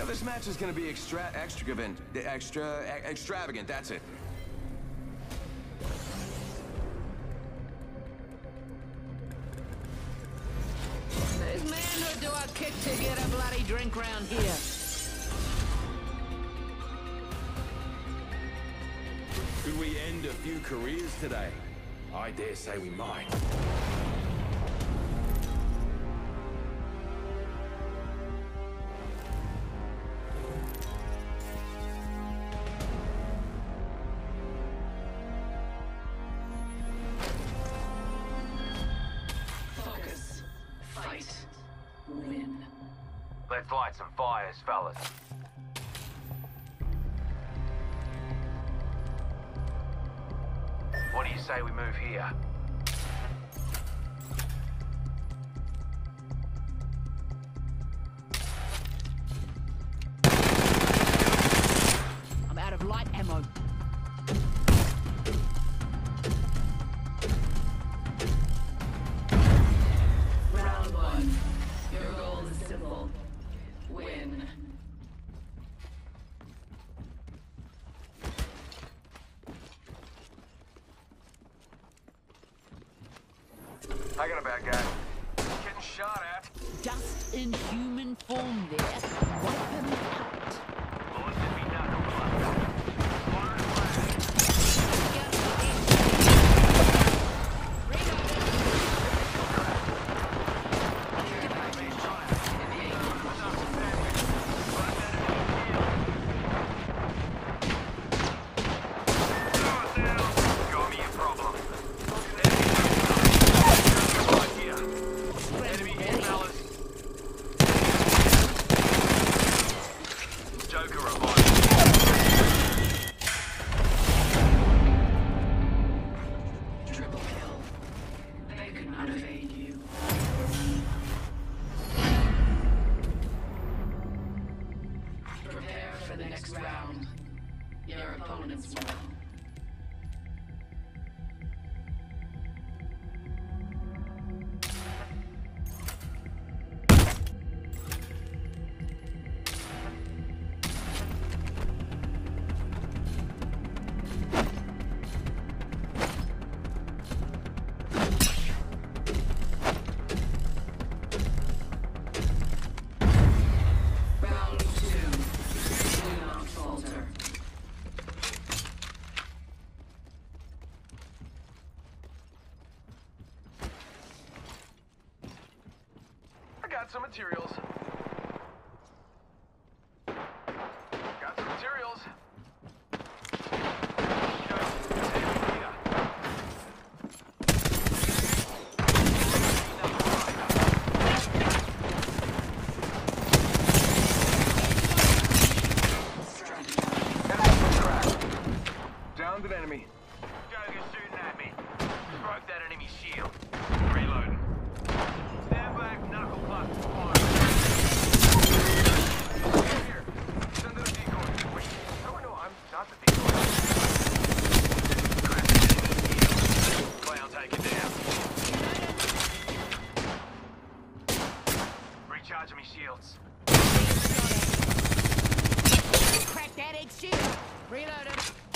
this match is gonna be extravagant, that's it. There's manhood to our kick to get a bloody drink round here. Could we end a few careers today? I dare say we might. Focus. Fight. Win. Let's light some fires, fellas. What do you say we move here? I'm out of light ammo. Round one. Your goal is simple. Win. I got a bad guy. Getting shot at. Just in human form there. Wipe him out. Bullets should be knuckle cluster. Fire and flag. Got me a problem. Enemy here, fellas. Joker revived. Triple kill. They could not evade you. Prepare for the next round. Your opponents will. Round two. Do not falter. I got some materials. Got some materials. Downed an enemy. Joker's shooting at me. Broke that enemy shield. Reloading. Stand back, knuckle cluster fire. Here, send it a decoy. Wait, no, I'm not the decoy. Clown taken down. Recharging me shields. Crack that egg shield. Reloaded.